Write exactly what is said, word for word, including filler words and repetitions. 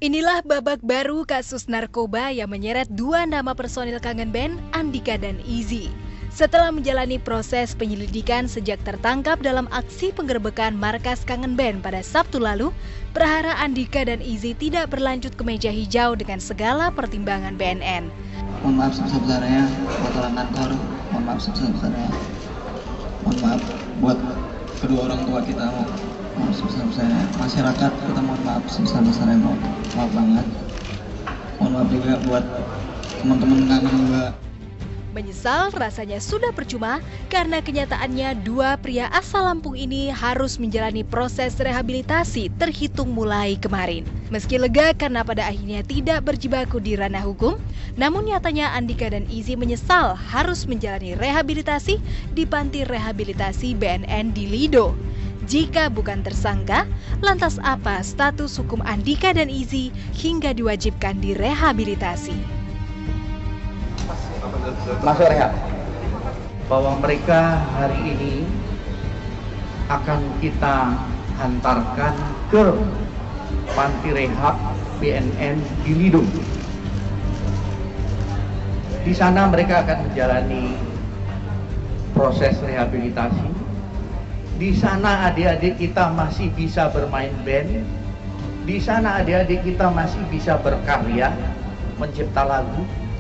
Inilah babak baru kasus narkoba yang menyeret dua nama personil Kangen Band, Andika dan Izzy. Setelah menjalani proses penyelidikan sejak tertangkap dalam aksi penggerbekan markas Kangen Band pada Sabtu lalu, perhara Andika dan Izzy tidak berlanjut ke meja hijau dengan segala pertimbangan B N N. Mohon maaf sebesar-besarnya buat orang kantor, mohon maaf sebesar-besarnya. Mohon maaf buat kedua orang tua kita, mohon maaf sebesar-besarnya. Masyarakat kita mohon maaf sebesar-besarnya, mohon maaf banget. Mohon maaf juga buat teman-teman kangen juga. Menyesal rasanya sudah percuma karena kenyataannya dua pria asal Lampung ini harus menjalani proses rehabilitasi terhitung mulai kemarin. Meski lega karena pada akhirnya tidak berjibaku di ranah hukum, namun nyatanya Andika dan Izzy menyesal harus menjalani rehabilitasi di panti rehabilitasi B N N di Lido. Jika bukan tersangka, lantas apa status hukum Andika dan Izzy hingga diwajibkan direhabilitasi? Masuk rehab, bahwa mereka hari ini akan kita hantarkan ke panti rehab B N N di Lido. Di sana mereka akan menjalani proses rehabilitasi. Di sana adik-adik kita masih bisa bermain band. Di sana adik-adik kita masih bisa berkarya, mencipta lagu.